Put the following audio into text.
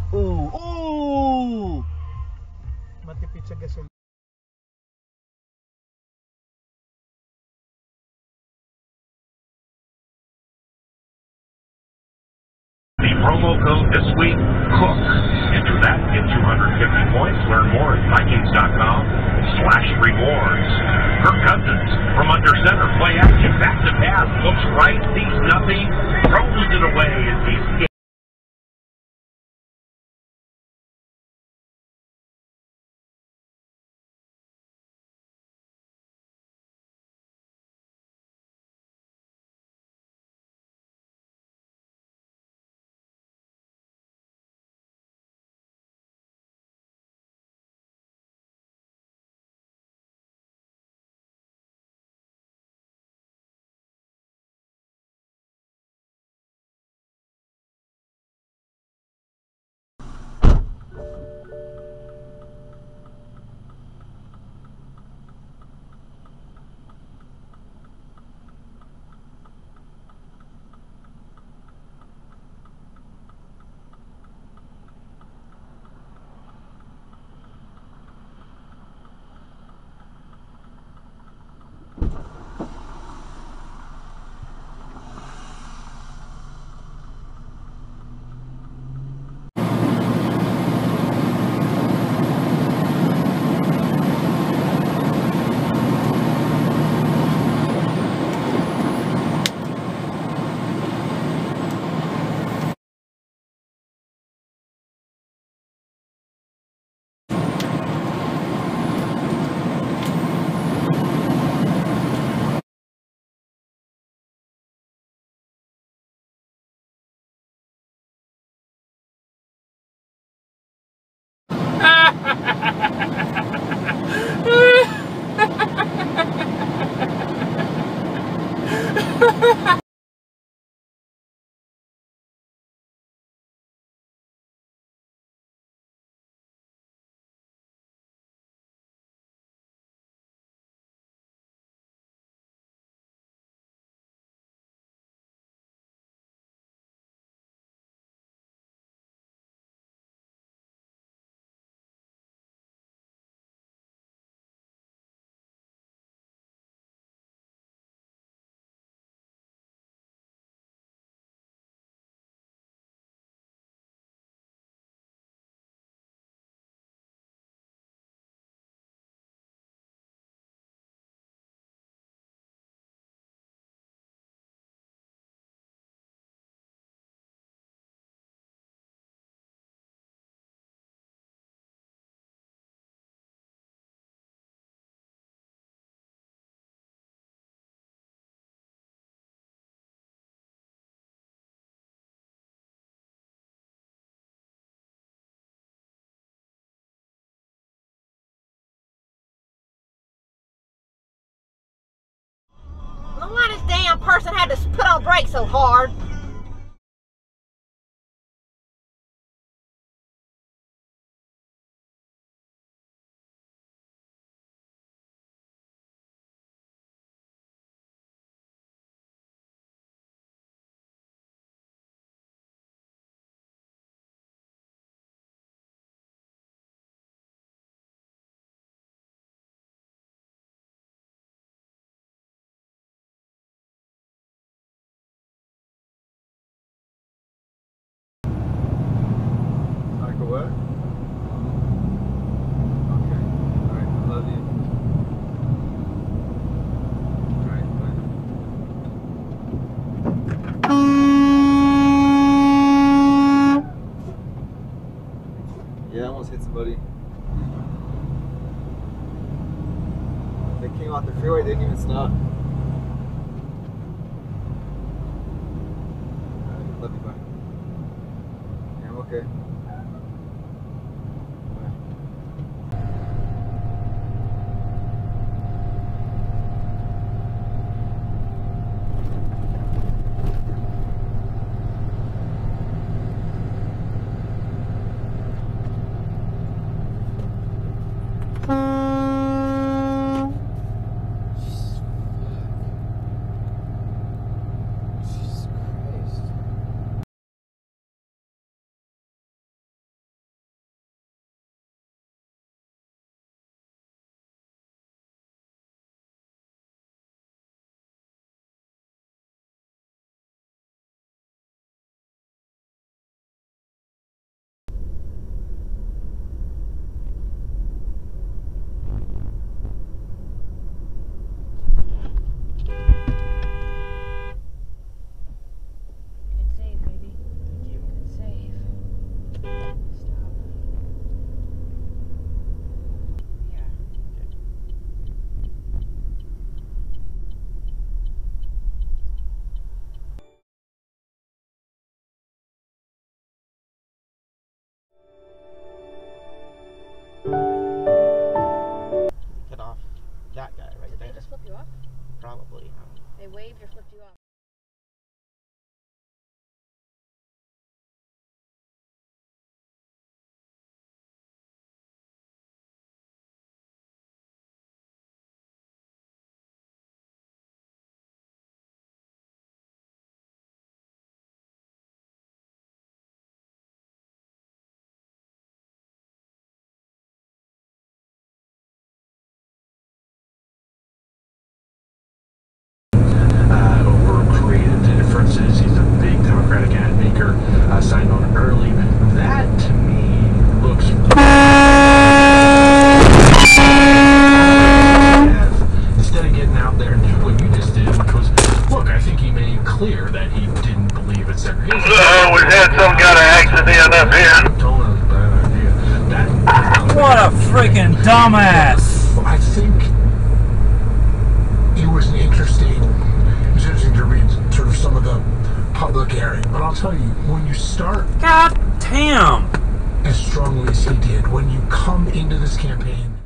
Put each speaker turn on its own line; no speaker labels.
Matipid sa gasolina.
The promo code this week, COOK. Enter that, get 250 points. Learn more at Vikings.com/rewards. Kirk Cousins from under center, play action, back to pass, looks right, sees nothing, throws it away as he skates.
Why this damn person had to put on brakes so hard?
What? Okay. Alright, I love you. Alright, bye. Yeah, I almost hit somebody. They came off the freeway, they didn't even stop. Alright, love you, bye. Yeah, I'm okay.
that guy right
Did
there.
they just flip you off?
Probably.
They waved or flipped you off?
Over creative differences. He's a big Democratic ad maker, signed on early. That to me looks. Instead of getting out there and doing what you just did, which was, look, I think he made clear that he didn't believe it's segregation.
We had some kind of accident up here.
Told us a bad idea.
What a freaking dumbass!
Well, I think it was interesting to read sort of some of the public airing, but I'll tell you, when you start
God damn!
as strongly as he did, when you come into this campaign